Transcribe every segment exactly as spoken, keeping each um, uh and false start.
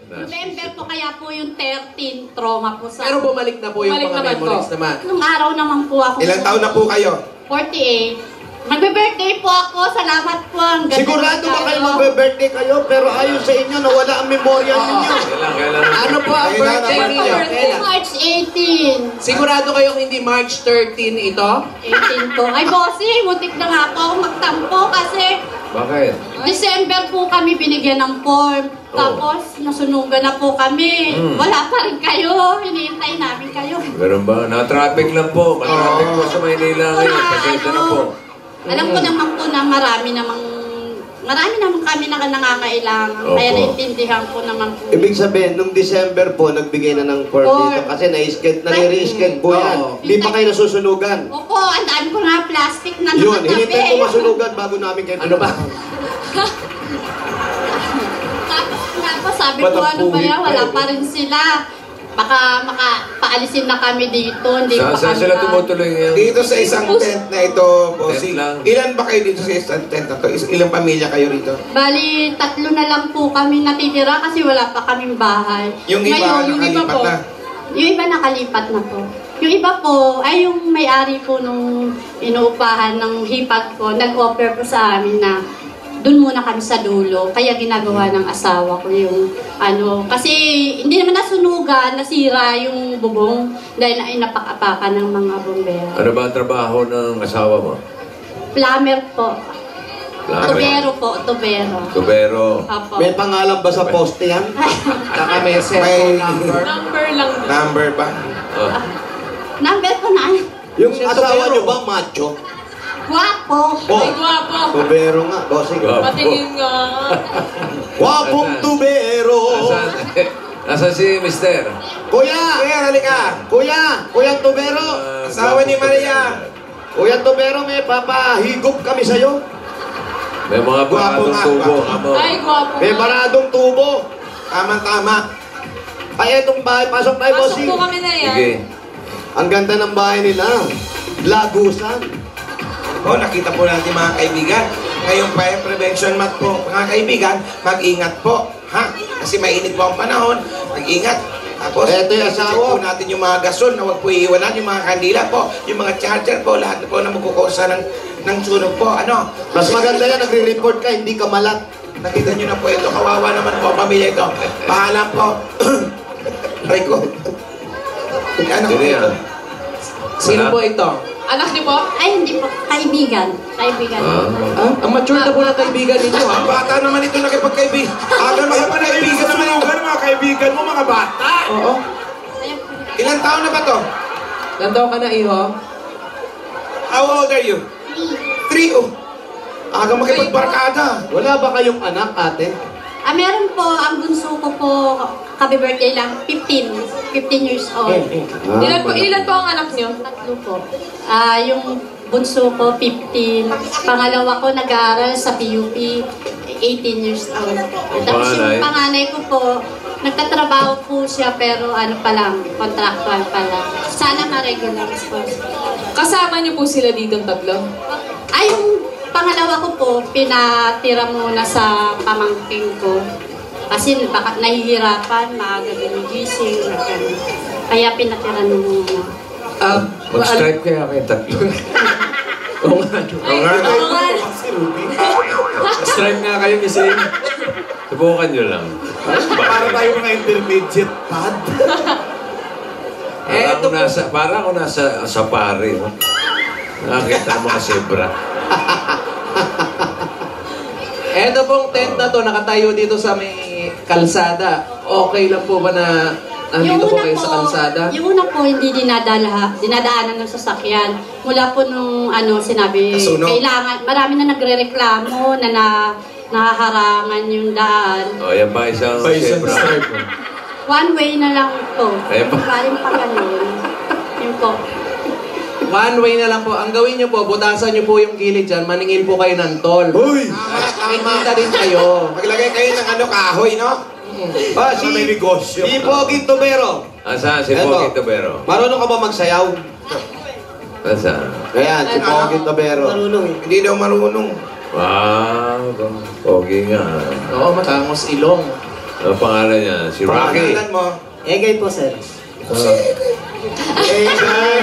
November po, kaya po yung thirteen trauma po sa... Pero bumalik na po yung Bumalik mga naman memories po. naman. Nung araw naman po ako... Ilang taon na po kayo? forty-eight. Magbe-birthday po ako. Salamat po. Ang ganda Sigurado ng ba kayo regalo. magbe-birthday kayo, pero ayon sa inyo, nawala ang memorya ninyo. Kailan, kailan. Ano po ang Kailan birthday naman ninyo? birthday? Kailan? March eighteen. Sigurado kayong hindi March thirteen ito? eighteen po. Ay, bossy, muntik na nga po ako magtampo kasi Bakit? December po kami binigyan ng form. Tapos, nasunugan na po kami. Hmm. Wala pa rin kayo. Hinihintay namin kayo. Ganun ba? Na-traffic lang po. Ma-traffic po sa Maynila ngayon. Pasensya na po. Alam ko naman po na marami namang marami naman kami na nangangailangan. Opo. Kaya naintindihan ko naman po. Ibig sabihin, nung December po, nagbigay na ng form Form. dito kasi na-skate, nare-skate po yan. Oo. Di pa kayo nasusunugan. Opo, ang dami ko nga plastic na Yun, nakatabi. hinintay ko masunugan bago namin kayo. Ano ba? Tapos nga po, sabi ko, Ba't ang ano ba puwit yan? pa Wala eh? pa rin sila. Baka makapaalisin na kami dito. Hindi Saan pa saan kami sila na- tumutuloy ngayon? Dito sa isang tent na ito, bossing. Tent lang. Ilan ba kayo dito sa isang tent na to? Is- Ilang pamilya kayo rito? Bali, tatlo na lang po kami natitira kasi wala pa kaming bahay. Yung iba, Ngayon, yung iba nakalipat po, na. yung iba nakalipat na po. Yung iba po, ay yung may-ari po nung inuupahan ng hipag po, nag-offer po sa amin na doon muna kami sa dulo. Kaya ginagawa ng asawa ko yung ano. Kasi hindi naman nasunugan, nasira yung bubong dahil na inapak-apakan ng mga bombero. Ano ba ang trabaho ng asawa mo? Plumber po. Plumber. Tubero po, tubero. Tubero. Opo. May pangalan ba sa poste yan? Saka may cellphone number. Number lang. Number ba? Oh. Number ko na. Yung Siya asawa tubero. nyo ba, macho? Guwapo. Oh, Ay, gwapo. tubero nga, bossing. Gwapo. Patingin nga. Wapong Asan? tubero! Nasaan, nasaan si Mister? Kuya! Kaya, halika. Kuya! Kuya tubero! Ah, Asawa ni gwapo Maria. pa Kuya tubero, may papahigop kami sa'yo. rin. May mga Gwapo baratong nga, tubo. gwapo. Amo. Ay, gwapo May nga. baradong tubo. Tama-tama. Ay, etong bahay, pasok tayo, Pasok bossing. po kami na yan. Sige. Ang ganda ng bahay nila. Lagusan. O, nakita po natin mga kaibigan. Ngayong fire prevention month po, mga kaibigan, mag-ingat po. Ha? Kasi mainit po ang panahon. Mag-ingat. Tapos, Eto yung check asawa. po natin yung mga gasol na huwag po iiwanan, yung mga kandila po, yung mga charger po, lahat po na magkukusa ng, ng sunog po. Ano? Mas maganda yan, nagre-report ka, hindi ka malat. Nakita nyo na po ito, kawawa naman po ang pamilya ito. Paalam po. Aray ko. Ano po Sige ito? yan. Sino po ito? Anak niyo po? Ay, hindi po. Kaibigan. Kaibigan. Ah. Ah, ang mature na po ng kaibigan ninyo, ha? Ang bata naman ito nakipagkaibigan. Aga mga panaibigan naman yung mga kaibigan mo, mga bata. Oo. Ayan po. Ilang taon na ba to? Ilan taon ka na, iho? How old are you? Three. Oh. Aga makipagbarkada. Wala ba kayong anak, ate? Ah, meron po, ang bunso ko po, kabi-birthday lang, fifteen. fifteen years old. Ah, Ilan po, ilan po ang anak niyo? Tatlo po. Ah, yung bunso ko, fifteen. Pangalawa ko, nag-aaral sa P U P, eighteen years old. Tapos panganay? yung panganay ko po, nagtatrabaho po siya, pero ano pa lang, contractual pa lang. Sana ma-regular po. Kasama niyo po sila dito tatlo? Ay, yung pangalawa ko po, pinatira muna sa pamangking ko. Kasi baka nahihirapan, maaga gumigising, na gano'n. Kaya pinatira muna. Ah, Mag-stripe kaya kayo tatlo. Oo nga. Oo nga. Oo nga. Stripe nga kayo kasi. Subukan nyo lang. Para tayo mga intermediate pad. Para Eh, ako nasa, para ako nasa safari. No? Nakakita ang mga zebra. Eto pong tent na to, nakatayo dito sa may kalsada. Okay lang po ba na nandito po kayo sa kalsada? Yung una po, hindi dinadala, dinadaanan ng sasakyan. Mula po nung ano, sinabi, Nasunog. kailangan, marami na nagre-reklamo na, na nahaharangan yung daan. O, yan ba isang zebra? One way na lang po. Eh, ba- Galing pa ganun. Yun po. One way na lang po. Ang gawin nyo po, butasan nyo po yung gilid dyan, maningil po kayo ng toll. Uy! Kikita din kayo. Maglagay kayo ng ano, kahoy, no? Ah, si, May negosyo. si Pogi Tubero. Asa si Eto. Pogi Tubero? Marunong ka ba magsayaw? Asa? Ayan, si Pogi Tubero. Hindi daw marunong. Wow, Pogi nga. Oo, matangos ilong. Ano pangalan niya? Si Rocky. Pangalan mo? Egay po, sir. Egay.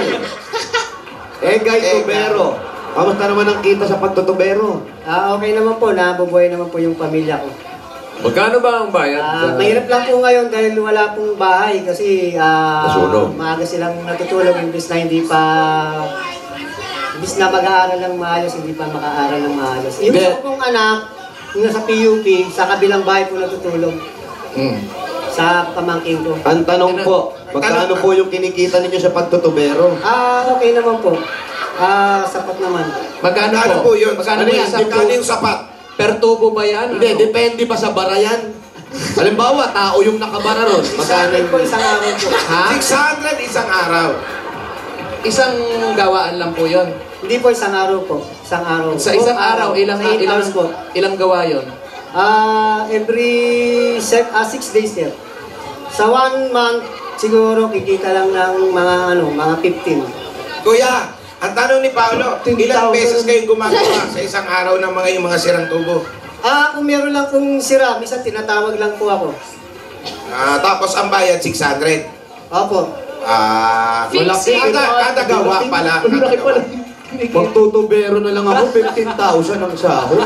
Egay Tubero. Kamusta naman ang kita sa pagtutubero? Ah, okay naman po. Nabubuhay naman po yung pamilya ko. Magkano ba ang bayad? Ah, mahirap lang po ngayon dahil wala pong bahay kasi ah, Nasunog. maaga silang natutulog imbis na hindi pa imbis na mag-aaral ng maayos, hindi pa maka-aaral ng maayos. Yung Hindi. isa pong anak, yung nasa P U P, sa kabilang bahay po natutulog Mm. sa pamangking ko. Ang tanong po, magkano po yung kinikita ninyo sa pagtutubero? Ah, okay naman po. Ah, sapat naman. Magkano Magkano po? po yun? Magkano Ano po yan? isang Magkano tubo? yung sapat? Per tubo ba yan? Hindi, Ano? depende pa sa bara yan. Halimbawa, tao yung nakabara ron. Magkano Magkano po isang araw po? Ha? six hundred isang araw. Isang gawaan lang po yon. Hindi po isang araw po. Isang araw. Sa isang Po, araw, ilang sa eight ilang hours po. ilang gawa yon? Ah, every se- ah, six days sir. Sa one month, siguro kikita lang ng mga ano, mga fifteen. Kuya, ang tanong ni Paolo, ilang beses kayong gumagawa sa isang araw ng mga yung mga sirang tubo? Ah, kung meron lang kung sira, minsan tinatawag lang po ako. Ah, tapos ang bayad six hundred. Opo. Ah, Fixing. kada, kada gawa pala. Kada gawa. Magtutubero na lang ako, fifteen thousand ang sahod.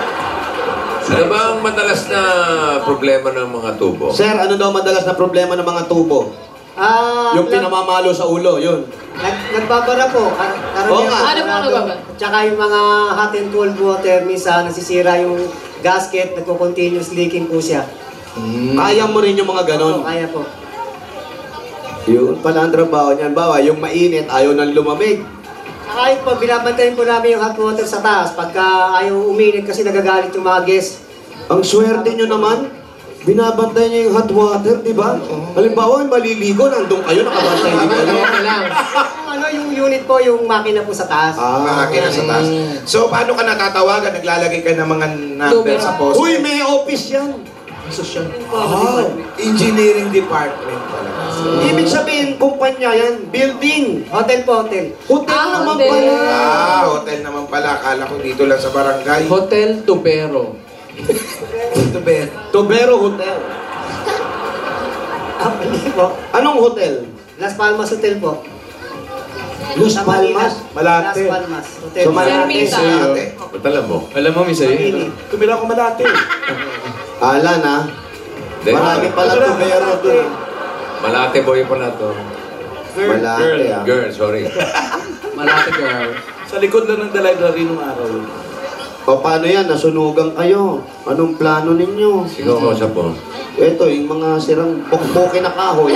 Ano ba ang madalas na problema ng mga tubo? Sir, ano daw madalas na problema ng mga tubo? Ah, Yung nag- pinamamalo sa ulo, yun. nag, nagbabara po. Kar- karamihan Oo nga. po, Ano po sarado. nagbabara? Tsaka yung mga hot and cold water, minsan nasisira yung gasket, nagko-continuous leaking po siya. Kaya mo rin yung mga ganon. Opo, kaya po. Yun pala ang trabaho niyan. Bawa, yung mainit, ayaw nang lumamig. Saka yun po, binabantayan po namin yung hot water sa taas pagka ayaw uminit kasi nagagalit yung mga guests. Ang swerte nyo naman, binabantay niya yung hot water, di ba? Halimbawa, maliligo, nandun kayo, nakabantay din kayo. Okay lang. Yung ano yung unit po, yung makina po sa taas. Ah, Makakina sa taas. So, paano ka natatawagan? Naglalagay ka ng mga number sa post? Uy, may office yan. Ah, engineering department pala. Ibig sabihin, kumpanya yan, building. Hotel po, hotel. Hotel Ah, naman hotel. pala. Ah, hotel naman pala. Akala ko dito lang sa barangay. Hotel Tubero. Ito ba? Tobero Hotel. Ah, hindi po. Anong hotel? Las Palmas Hotel po. Los Sa Manila. Palmas, Malate. Las Palmas Hotel. So, Malate. Ermita. Ate. Ba't alam mo? Alam mo, Miss Manila. Tumira ko Malate. Ala na. Hindi. Marami pala Tobero doon. Malate boy pala to. Malate ah. Girl, sorry. Malate girl. Sa likod lang ng library nung araw. O paano yan? Nasunugan kayo. Anong plano ninyo? Ikaw ko sa po. Ito, yung mga sirang bokbokin na kahoy.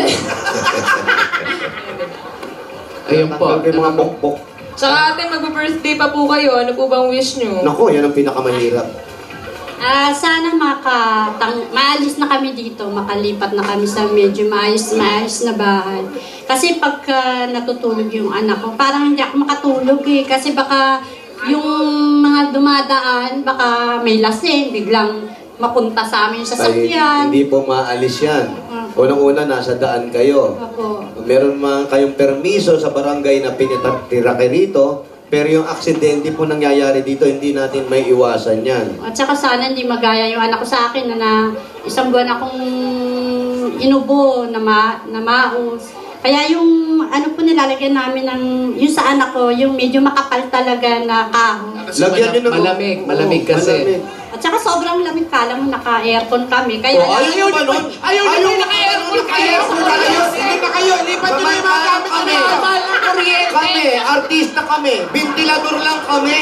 Ayun po. Tanggal kayo mga bokbok. Tsaka ate, mag-birthday pa po kayo. Ano po bang wish nyo? Nako, yan ang pinakamahirap. Ah, sana makatang maalis na kami dito, makalipat na kami sa medyo maayos maayos na bahay. Kasi pagka natutulog yung anak ko, parang hindi ako makatulog eh. Kasi baka yung mga dumadaan, baka may lasing, biglang mapunta sa amin yung Ay, sasakyan. hindi po maalis yan. Opo. Unang-una, nasa daan kayo. Opo. Meron mga kayong permiso sa barangay na pinitira kayo rito, pero yung aksidente po nangyayari dito, hindi natin may iwasan yan. At saka sana hindi magaya yung anak ko sa akin na, na isang buwan akong inubo na, ma, na maus. Kaya yung ano po nilalagyan namin ng, yung sa anak ko, yung medyo makapal talaga na kahoy. Lagyan nyo ng... Malamig, malamig Oo, kasi. malamig. At saka sobrang lamig, kala mo naka-aircon kami. Kaya Oh, ayaw nyo ba nun? Ayaw nyo ba naka-aircon kayo? Hindi pa kayo. Lipat nyo na yung mga gamit Kami. nyo. Mahal ng kuryente. Kami, artista kami, ventilador lang kami.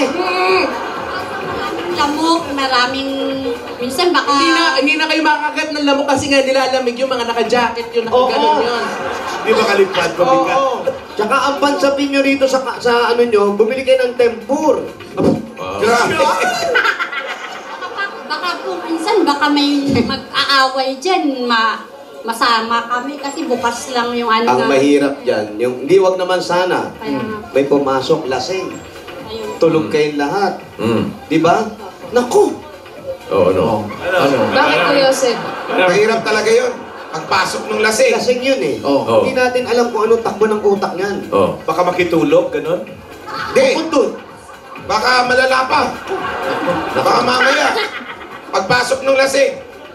lamok, maraming, minsan baka... Hindi na, hindi na kayo makakagat ng lamok kasi nga nilalamig yung mga naka-jacket yun, nakaganon Oo. yun. Di ba kalipad, Oo. mabigat? Tsaka ang pansapin nyo rito sa, sa ano nyo, bumili kayo ng tempur. Wow. Grabe. Baka, baka kung minsan, baka may mag-aaway dyan, ma, masama kami kasi bukas lang yung ano Ang na- mahirap dyan, yung hindi wag naman sana, Kaya nga, may pumasok lasing. ayun. Tulog kayong lahat. Mm. Di ba? Naku! Oo, ano? Ano? Bakit po, Yosef? Mahirap talaga yun. Pagpasok ng lasing. Lasing yun eh. Oo. Hindi natin alam kung anong takbo ng utak niyan. Oh. Baka makitulog, ganun? Di. Bukod dun, Baka malala pa. Baka mamaya. Pagpasok ng lasing.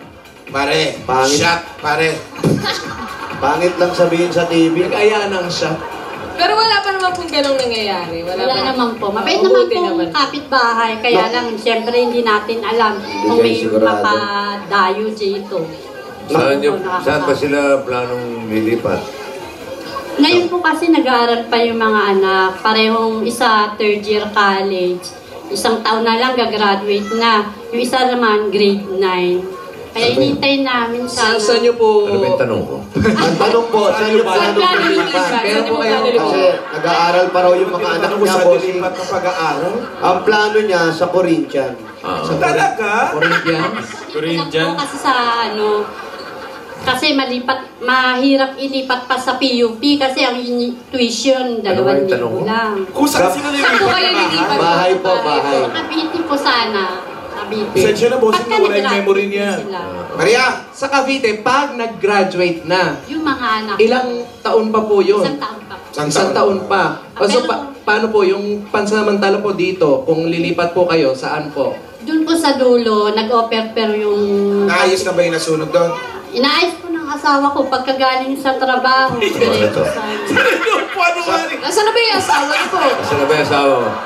Pare, Pangit. shot, pare. Pangit lang sabihin sa T V. Nag-aya ng shot. Pero wala pa naman pong ganong nangyayari. Wala, Wala pa naman po. Mabait Oo, naman buti po naman. kapitbahay. Kaya No. lang, siyempre hindi natin alam kung kayo may sigurado. mapadayo dito. Saan, Naku yung, po, saan ba nakaka- sila planong lilipat? Ngayon po kasi nag-aaral pa yung mga anak. Parehong isa third year college. Isang taon na lang gagraduate na. Yung isa naman grade nine. Kaya hinintay namin Saan, sana. saan nyo po... Ano ba yung tanong ko? Ang tanong po, saan yung Saan plano planong lilipat? lilipat? Pero Saan po yung kayo- planong Kasi lilipat? nag-aaral pa raw yung mga anak Ano ko niya, sa bossing. dilipat ng pag-aaral? Ang plano niya sa Corinthian. Ah, Talaga? Corinthians? Corinthian? Kasi sa ano, kasi malipat, mahirap ilipat pa sa P U P kasi ang ini- tuition, dalawang yung tanong libo mo? lang. Kung saan sila Saan po lilipat kayo na lilipat? Bahay po, bahay. Sa Cavite po sana. Cavite. Pasensya na, bossing, Pagka nawala yung nag-graduate memory niya. sila, Maria, Sa Cavite, pag nag-graduate na, yung mga anak. ilang taon pa po yun? Isang taon pa. isang Isang taon pa. Ah, So, pero- pa- paano po yung pansamantala po dito, kung lilipat po kayo, saan po? Doon po sa dulo, nag-offer pero yung... Naayos na ba yung nasunog doon? Inaayos po ng asawa ko pagkagaling sa trabaho. Diretso sa... Paano nga rin? Nasaan na ba yung asawa niyo po? saan na ba yung asawa mo?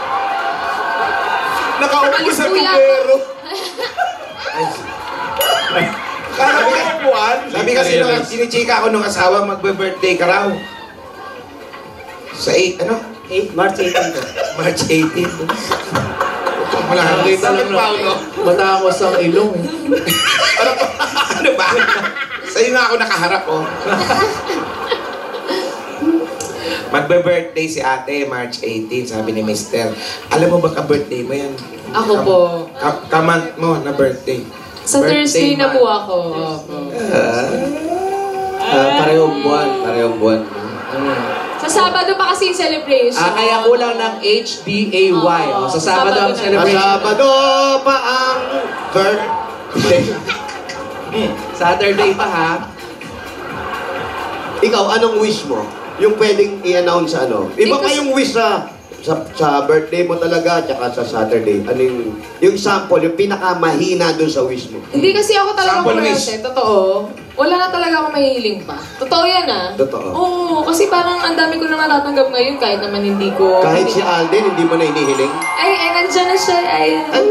Nakaupo sa Alis po yata. tubero. Kala ko upuan. Sabi kasi nung sinichika ko nung asawa, magbe-birthday ka raw. Sa eight, ano? eight, March eighteenth po. March eighteenth. Wala kang Nakita lang na matangos ang ilong. eh. Ano ba? Sa'yo nga ako nakaharap, oh. Magbe-birthday si ate, March eighteenth, sabi ni Mister. Alam mo ba ka-birthday mo yan? Ako po. Ka- Ka-month mo na birthday. Sa Birthday Thursday na month. po ako. Opo. Ah, parehong buwan, parehong buwan. Sa Sabado pa kasi yung celebration. Ah, kaya kulang ng H D A Y. Oo. Oh, sa Sabado ang Sabado na. Sa celebration. Sabado pa ang birthday. Saturday pa ha. Ikaw, anong wish mo? Yung pwedeng i-announce sa ano? Iba Eh, pa kasi- yung wish sa, sa sa birthday mo talaga, tsaka sa Saturday. Ano yung, yung sample, yung pinakamahina dun sa wish mo? Hindi kasi ako talaga Sample kurente. wish. Totoo. Wala na talaga ako mahihiling pa. Totoo yan ah. Totoo. Oo, kasi parang ang dami ko na natatanggap ngayon kahit naman hindi ko... Kahit si Alden, hindi mo na inihiling? Ay, ay, nandyan na siya. Ay, ay,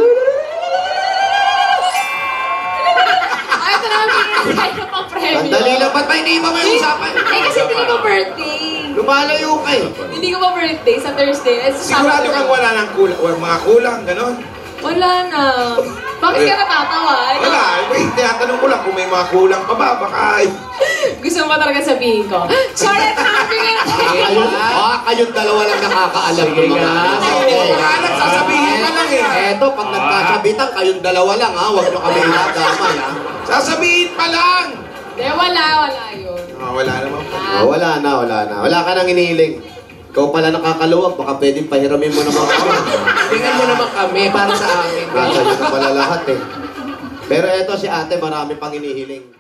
ito naman pinag-try na pang premyo. Sandali lang, ba't ba hindi ba may usapan? Eh, kasi hindi ko birthday. Lumalayo ka eh. Hindi ko pa birthday sa Thursday. Eh, sa Sigurado Sabado kang na. wala ng kulang, wala- mga kulang, gano'n? Wala na. Bakit ka natatawa? Ikaw- Wala, wait, tinatanong ko lang kung may mga kulang pa ba, baka ay... Gusto mo ba talaga sabihin ko? Sorry, happy nga. Ayun, ah, kayong dalawa lang nakakaalam Sige ng mga nga. ano. Hindi ko maalam, sasabihin ka lang eh. Eto, pag nagkasabitan, kayong dalawa lang ha, huwag nyo kami inadamay ha. Sasabihin pa lang! Hindi, wala, wala yun. Ah, wala naman po. Oh, wala na, wala na. Wala ka nang inihiling. Ikaw pala nakakaluwag, baka pwedeng pahiramin mo naman kami. Tingnan mo naman kami para sa amin. Nasa nyo na pala lahat eh. Pero eto si ate, marami pang inihiling.